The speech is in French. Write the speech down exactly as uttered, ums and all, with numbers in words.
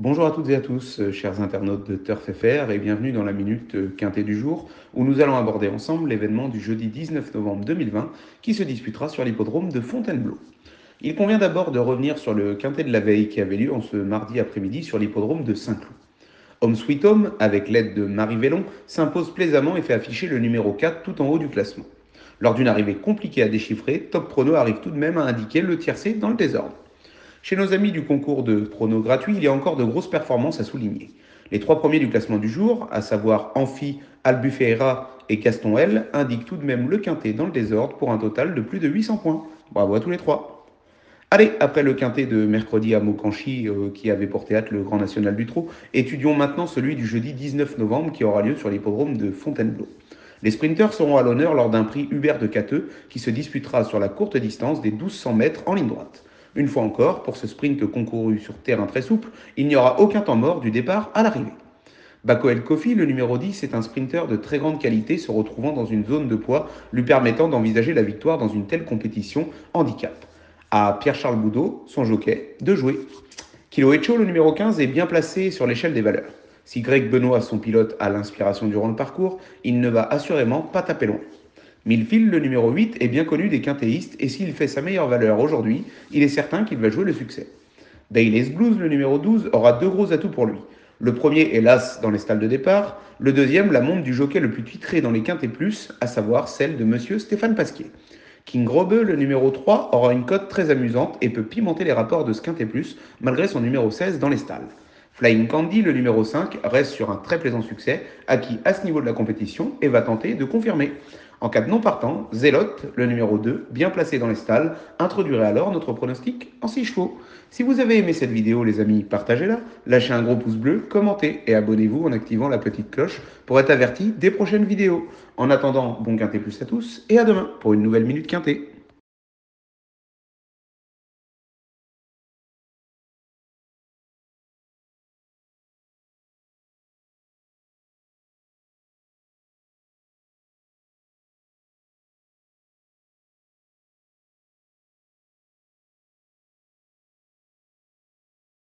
Bonjour à toutes et à tous, euh, chers internautes de Turf F R, et bienvenue dans la Minute euh, Quintée du jour, où nous allons aborder ensemble l'événement du jeudi dix-neuf novembre deux mille vingt, qui se disputera sur l'hippodrome de Fontainebleau. Il convient d'abord de revenir sur le Quintet de la veille qui avait lieu en ce mardi après-midi sur l'hippodrome de Saint-Cloud. Home Sweet Home, avec l'aide de Marie Vellon, s'impose plaisamment et fait afficher le numéro quatre tout en haut du classement. Lors d'une arrivée compliquée à déchiffrer, Top Prono arrive tout de même à indiquer le tiercé dans le désordre. Chez nos amis du concours de pronos gratuit, il y a encore de grosses performances à souligner. Les trois premiers du classement du jour, à savoir Amphi, Albufeira et Gaston L, indiquent tout de même le quintet dans le désordre pour un total de plus de huit cents points. Bravo à tous les trois. Allez, après le quintet de mercredi à Mokanchi euh, qui avait pour théâtre le Grand National du Trot, étudions maintenant celui du jeudi dix-neuf novembre qui aura lieu sur l'hippodrome de Fontainebleau. Les sprinteurs seront à l'honneur lors d'un prix Hubert de Cateux qui se disputera sur la courte distance des douze cents mètres en ligne droite. Une fois encore, pour ce sprint concouru sur terrain très souple, il n'y aura aucun temps mort du départ à l'arrivée. Bako El Kofi, le numéro dix, est un sprinter de très grande qualité se retrouvant dans une zone de poids lui permettant d'envisager la victoire dans une telle compétition handicap. À Pierre-Charles Boudot, son jockey, de jouer. Kilo Echo, le numéro quinze, est bien placé sur l'échelle des valeurs. Si Greg Benoît, son pilote, a l'inspiration durant le parcours, il ne va assurément pas taper loin. Millfield, le numéro huit, est bien connu des quintéistes et s'il fait sa meilleure valeur aujourd'hui, il est certain qu'il va jouer le succès. Bailey's Blues, le numéro douze, aura deux gros atouts pour lui. Le premier est l'as dans les stalles de départ, le deuxième la montre du jockey le plus titré dans les quintés plus, à savoir celle de monsieur Stéphane Pasquier. King Grobe, le numéro trois, aura une cote très amusante et peut pimenter les rapports de ce quintet plus, malgré son numéro seize dans les stalles. Flying Candy, le numéro cinq, reste sur un très plaisant succès, acquis à ce niveau de la compétition et va tenter de confirmer. En cas de non partant, Zélote, le numéro deux, bien placé dans les stalles, introduirait alors notre pronostic en six chevaux. Si vous avez aimé cette vidéo, les amis, partagez-la, lâchez un gros pouce bleu, commentez et abonnez-vous en activant la petite cloche pour être averti des prochaines vidéos. En attendant, bon quintet plus à tous et à demain pour une nouvelle Minute Quintet.